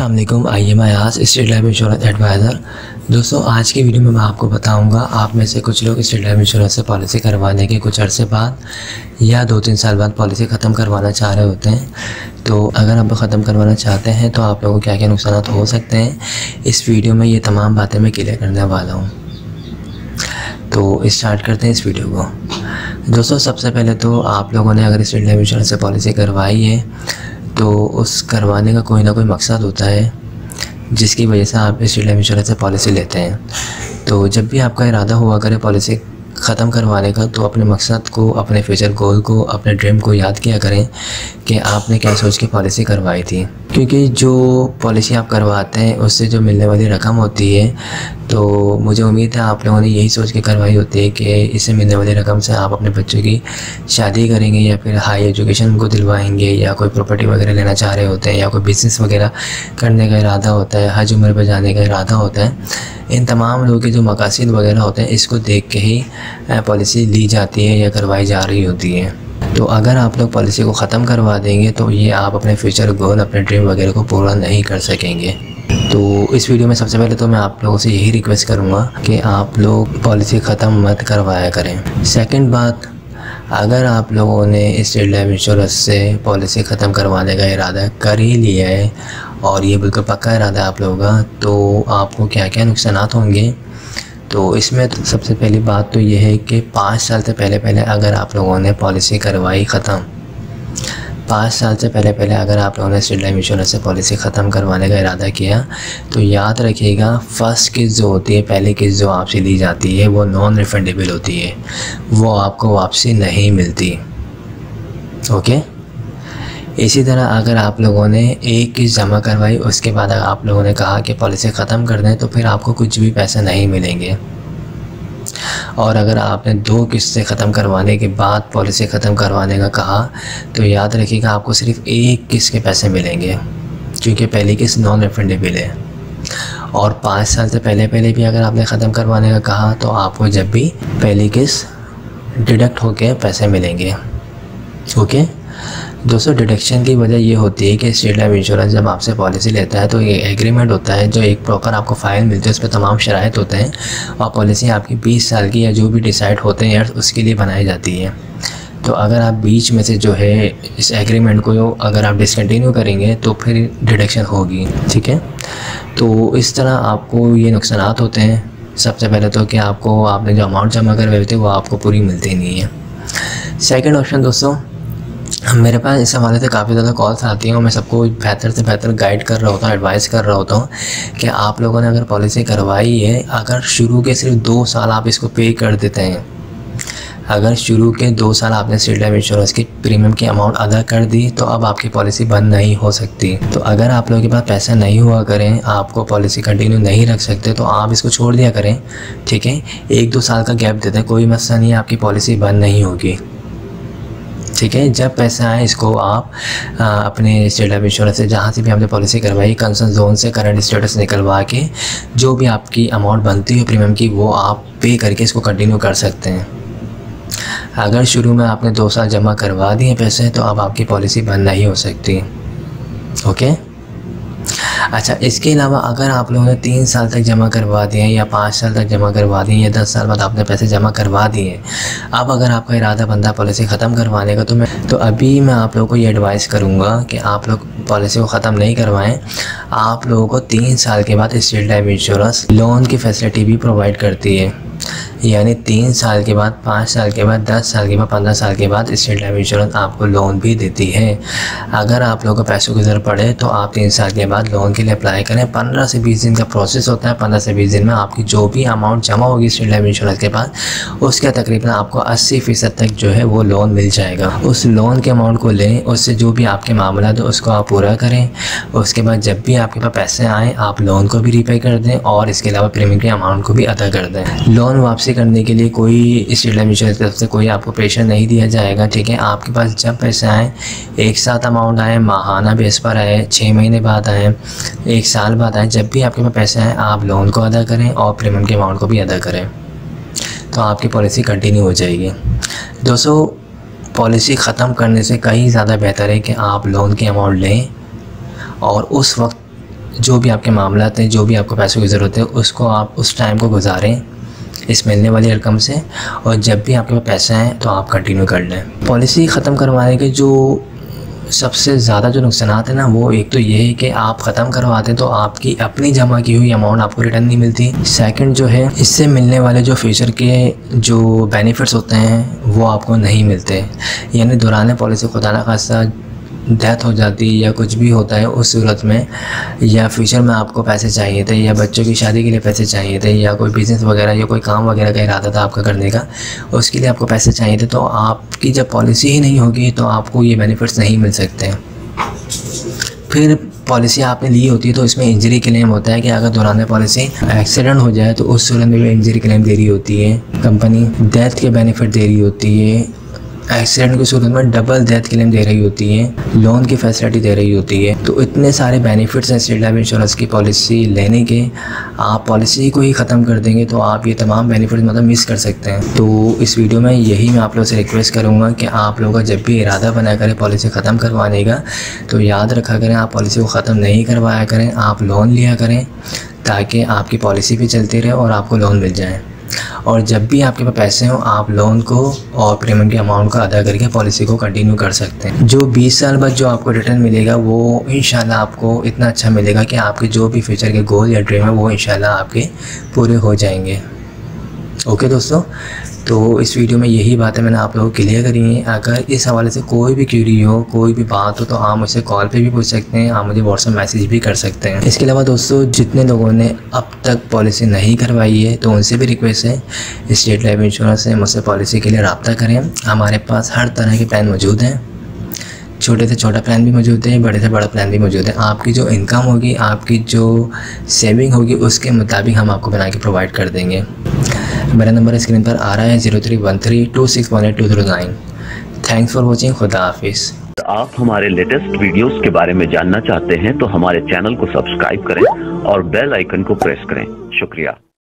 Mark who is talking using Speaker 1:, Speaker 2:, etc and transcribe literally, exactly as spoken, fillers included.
Speaker 1: अस्सलाम वालेकुम। I am Ayaz, State Life Insurance advisor. दोस्तों, आज की वीडियो में मैं आपको बताऊंगा, आप में से कुछ लोग स्टेट लाइफ इंश्योरेंस से पॉलिसी करवाने के कुछ अरसे बाद या दो तीन साल बाद पॉलिसी ख़त्म करवाना चाह रहे होते हैं। तो अगर आप ख़त्म करवाना चाहते हैं तो आप लोगों को क्या क्या नुकसान हो सकते हैं, इस वीडियो में ये तमाम बातें मैं क्लियर करने वाला हूँ। तो स्टार्ट करते हैं इस वीडियो को। दोस्तों, सबसे पहले तो आप लोगों ने अगर स्टेट लाइफ इंश्योरेंस से पॉलिसी करवाई है तो उस करवाने का कोई ना कोई मकसद होता है जिसकी वजह से आप स्टेट लाइफ इंश्योरेंस से पॉलिसी लेते हैं। तो जब भी आपका इरादा हुआ करे पॉलिसी ख़त्म करवाने का, तो अपने मकसद को, अपने फ्यूचर गोल को, अपने ड्रीम को याद किया करें कि आपने क्या सोच के पॉलिसी करवाई थी। क्योंकि जो पॉलिसी आप करवाते हैं उससे जो मिलने वाली रकम होती है, तो मुझे उम्मीद है आप लोगों ने यही सोच के करवाई होती है कि इससे मिलने वाली रकम से आप अपने बच्चों की शादी करेंगे या फिर हाई एजुकेशन उनको दिलवाएंगे, या कोई प्रॉपर्टी वगैरह लेना चाह रहे होते हैं, या कोई बिज़नेस वगैरह करने का इरादा होता है, हज उम्र पर जाने का इरादा होता है। इन तमाम लोगों के जो मकासद वगैरह होते हैं, इसको देख के ही पॉलिसी ली जाती है या करवाई जा रही होती है। तो अगर आप लोग पॉलिसी को ख़त्म करवा देंगे तो ये आप अपने फ्यूचर गोल, अपने ड्रीम वगैरह को पूरा नहीं कर सकेंगे। तो इस वीडियो में सबसे पहले तो मैं आप लोगों से यही रिक्वेस्ट करूँगा कि आप लोग पॉलिसी ख़त्म मत करवाया करें। सेकंड बात, अगर आप लोगों ने स्टेट लाइफ इंश्योरेंस से पॉलिसी ख़त्म करवाने का इरादा कर ही लिया है और ये बिल्कुल पक्का इरादा है आप लोगों का, तो आपको क्या क्या नुकसान होंगे। तो इसमें तो सबसे पहली बात तो ये है कि पाँच साल से पहले पहले अगर आप लोगों ने पॉलिसी करवाई ख़त्म, पाँच साल से पहले पहले अगर आप लोगों ने स्टेट लाइफ इंश्योरेंस से पॉलिसी ख़त्म करवाने का इरादा किया, तो याद रखिएगा फर्स्ट किस्त जो होती है, पहली किस्त जो आपसे ली जाती है, वो नॉन रिफंडेबल होती है, वो आपको वापसी नहीं मिलती। ओके। इसी तरह अगर आप लोगों ने एक किस्त जमा करवाई, उसके बाद अगर आप लोगों ने कहा कि पॉलिसी ख़त्म कर दें, तो फिर आपको कुछ भी पैसे नहीं मिलेंगे। और अगर आपने दो किस्तें ख़त्म करवाने के बाद पॉलिसी ख़त्म करवाने का कहा, तो याद रखिएगा आपको सिर्फ एक किस्त के पैसे मिलेंगे, क्योंकि पहली किस्त नॉन रिफंडेबल है। और पाँच साल से पहले पहले भी अगर आपने ख़त्म करवाने का कहा, तो आपको जब भी पहली किस्त डिडक्ट होकर पैसे मिलेंगे। ओके दोस्तों, डिडक्शन की वजह ये होती है कि स्टेट लाइफ इंश्योरेंस जब आपसे पॉलिसी लेता है तो ये एग्रीमेंट होता है, जो एक प्रॉपर आपको फ़ाइल मिलती है, उस पर तमाम शराइत होते हैं, और पॉलिसी आपकी बीस साल की या जो भी डिसाइड होते हैं उसके लिए बनाई जाती है। तो अगर आप बीच में से जो है इस एग्रीमेंट को अगर आप डिसकंटिन्यू करेंगे तो फिर डिडक्शन होगी। ठीक है, तो इस तरह आपको ये नुकसान होते हैं। सबसे पहले तो कि आपको आपने जो अमाउंट जमा करवाई थी वो आपको पूरी मिलती नहीं है। सेकेंड ऑप्शन दोस्तों, मेरे पास इस हवाले से काफ़ी ज़्यादा कॉल्स आती हैं और मैं सबको बेहतर से बेहतर गाइड कर रहा होता हूँ, एडवाइस कर रहा होता हूँ कि आप लोगों ने अगर पॉलिसी करवाई है, अगर शुरू के सिर्फ दो साल आप इसको पे कर देते हैं, अगर शुरू के दो साल आपने स्टेट लाइफ इंश्योरेंस की प्रीमियम की अमाउंट अदा कर दी, तो अब आपकी पॉलिसी बंद नहीं हो सकती। तो अगर आप लोगों के पास पैसा नहीं हुआ करें, आपको पॉलिसी कंटिन्यू नहीं रख सकते, तो आप इसको छोड़ दिया करें। ठीक है, एक दो साल का गैप देते हैं, कोई मसला नहीं है, आपकी पॉलिसी बंद नहीं होगी। ठीक है, जब पैसा आए इसको आप आ, अपने स्टेट लाइफ इंश्योरेंस से जहाँ से भी आपने पॉलिसी करवाई, कंसर्न जोन से करंट स्टेटस निकलवा के जो भी आपकी अमाउंट बनती है प्रीमियम की, वो आप पे करके इसको कंटिन्यू कर सकते हैं। अगर शुरू में आपने दो साल जमा करवा दिए पैसे, तो अब आपकी पॉलिसी बंद नहीं हो सकती। ओके। अच्छा, इसके अलावा अगर आप लोगों ने तीन साल तक जमा करवा दिए या पाँच साल तक जमा करवा दिए या दस साल बाद आपने पैसे जमा करवा दिए, अब अगर आपका इरादा बनता है पॉलिसी ख़त्म करवाने का, तो मैं तो अभी मैं आप लोगों को ये एडवाइस करूँगा कि आप लोग पॉलिसी को ख़त्म नहीं करवाएं। आप लोगों को तीन साल के बाद स्टेट लाइफ इंश्योरेंस लोन की फैसिलिटी भी प्रोवाइड करती है, यानी तीन साल के बाद, पाँच साल के बाद, दस साल के बाद, पंद्रह साल के बाद स्टेट लाइफ इंश्योरेंस आपको लोन भी देती है। अगर आप लोगों को पैसों की ज़रूरत पड़े तो आप तीन साल के बाद लोन के लिए अप्लाई करें। पंद्रह से बीस दिन का प्रोसेस होता है। पंद्रह से बीस दिन में आपकी जो भी अमाउंट जमा होगी स्टेट लाइफ इंश्योरेंस के पास, उसके तकरीबन आपको अस्सी फ़ीसद तक जो है वो लोन मिल जाएगा। उस लोन के अमाउंट को लें, उससे जो भी आपके मामला है उसको आप पूरा करें। उसके बाद जब भी आपके पास पैसे आएँ, आप लोन को भी रीपे कर दें और इसके अलावा प्रीमियम के अमाउंट को भी अदा कर दें। लोन वापसी करने के लिए कोई स्टेट लाइफ इंश्योरेंस की तरफ से कोई आपको प्रेशर नहीं दिया जाएगा। ठीक है, आपके पास जब पैसे आए, एक साथ अमाउंट आए, माहाना बेस पर आए, छः महीने बाद आए, एक साल बाद आए, जब भी आपके पास पैसे आए आप लोन को अदा करें और प्रीमियम के अमाउंट को भी अदा करें, तो आपकी पॉलिसी कंटिन्यू हो जाएगी। दोस्तों, पॉलिसी ख़त्म करने से कहीं ज़्यादा बेहतर है कि आप लोन की अमाउंट लें और उस वक्त जो भी आपके मामलात हैं, जो भी आपको पैसों की ज़रूरत है, उसको आप उस टाइम को गुजारें इस मिलने वाली रकम से, और जब भी आपके पास पैसा है तो आप कंटिन्यू कर लें। पॉलिसी ख़त्म करवाने के जो सबसे ज़्यादा जो नुकसानात है ना, वो एक तो ये है कि आप ख़त्म करवाते हैं तो आपकी अपनी जमा की हुई अमाउंट आपको रिटर्न नहीं मिलती। सेकंड जो है, इससे मिलने वाले जो फ्यूचर के जो बेनिफिट्स होते हैं वो आपको नहीं मिलते। यानी दौरान पॉलिसी खुदा न खास्ता डेथ हो जाती है या कुछ भी होता है उस सूरत में, या फ्यूचर में आपको पैसे चाहिए थे, या बच्चों की शादी के लिए पैसे चाहिए थे, या कोई बिज़नेस वगैरह या कोई काम वगैरह का इरादा था आपका करने का, उसके लिए आपको पैसे चाहिए थे, तो आपकी जब पॉलिसी ही नहीं होगी तो आपको ये बेनिफिट्स नहीं मिल सकते हैं। फिर पॉलिसी आपने ली होती है तो इसमें इंजरी क्लेम होता है कि अगर दौरान पॉलिसी एक्सीडेंट हो जाए तो उस सूरत में भी इंजरी क्लेम दे रही होती है कंपनी, डेथ के बेनिफिट दे रही होती है, एक्सीडेंट की सूरत में डबल डेथ क्लेम दे रही होती है, लोन की फैसिलिटी दे रही होती है। तो इतने सारे बेनिफिट्स हैं स्टेट लाइफ इंश्योरेंस की पॉलिसी लेने के। आप पॉलिसी को ही ख़त्म कर देंगे तो आप ये तमाम बेनिफिट्स मतलब मिस कर सकते हैं। तो इस वीडियो में यही मैं आप लोगों से रिक्वेस्ट करूँगा कि आप लोगों का जब भी इरादा बना करें पॉलिसी ख़त्म करवाने का, तो याद रखा करें आप पॉलिसी को ख़त्म नहीं करवाया करें, आप लोन लिया करें ताकि आपकी पॉलिसी भी चलती रहे और आपको लोन मिल जाए। और जब भी आपके पास पैसे हों आप लोन को और प्रीमियम के अमाउंट को अदा करके पॉलिसी को कंटिन्यू कर सकते हैं। जो बीस साल बाद जो आपको रिटर्न मिलेगा वो इंशाल्लाह आपको इतना अच्छा मिलेगा कि आपके जो भी फ्यूचर के गोल या ड्रीम है वो इंशाल्लाह आपके पूरे हो जाएंगे। ओके दोस्तों, तो इस वीडियो में यही बातें मैंने आप लोगों को क्लियर करी हैं। अगर इस हवाले से कोई भी क्यूरी हो, कोई भी बात हो, तो आप मुझसे कॉल पे भी पूछ सकते हैं, आप मुझे व्हाट्सएप मैसेज भी कर सकते हैं। इसके अलावा दोस्तों, जितने लोगों ने अब तक पॉलिसी नहीं करवाई है तो उनसे भी रिक्वेस्ट है स्टेट लाइफ इंश्योरेंस से मुझसे पॉलिसी के लिए रब्ता करें। हमारे पास हर तरह के प्लान मौजूद हैं, छोटे से छोटा प्लान भी मौजूद है, बड़े से बड़ा प्लान भी मौजूद है। आपकी जो इनकम होगी, आपकी जो सेविंग होगी, उसके मुताबिक हम आपको बना के प्रोवाइड कर देंगे। मेरा नंबर स्क्रीन पर आ रहा है zero three one three two six one eight two zero nine. Thanks for watching. खुदा हाफिज़।
Speaker 2: आप हमारे लेटेस्ट वीडियोस के बारे में जानना चाहते हैं तो हमारे चैनल को सब्सक्राइब करें और बेल आइकन को प्रेस करें। शुक्रिया।